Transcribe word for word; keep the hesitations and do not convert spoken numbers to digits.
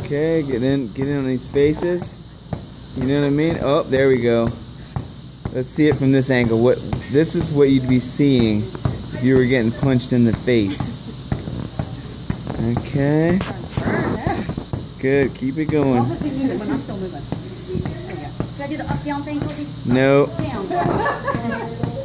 Okay, get in, get in on these faces. You know what I mean? Oh, there we go. Let's see it from this angle. What this is what you'd be seeing if you were getting punched in the face. Okay. Good. Keep it going. No.